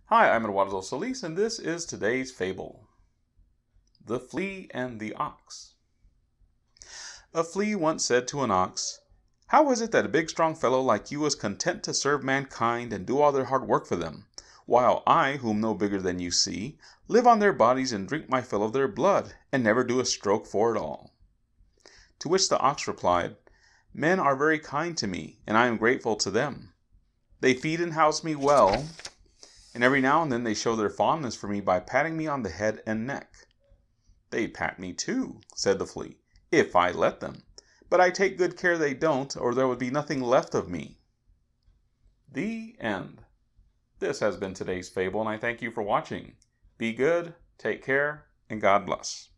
Hi, I'm Eduardo Solis, and this is today's fable. The Flea and the Ox. A flea once said to an ox, "How is it that a big strong fellow like you is content to serve mankind and do all their hard work for them, while I, whom no bigger than you see, live on their bodies and drink my fill of their blood, and never do a stroke for it all?" To which the ox replied, "Men are very kind to me, and I am grateful to them. They feed and house me well, and every now and then they show their fondness for me by patting me on the head and neck." "They pat me too," said the flea, "if I let them, but I take good care they don't, or there would be nothing left of me." The end. This has been today's fable, and I thank you for watching. Be good, take care, and God bless.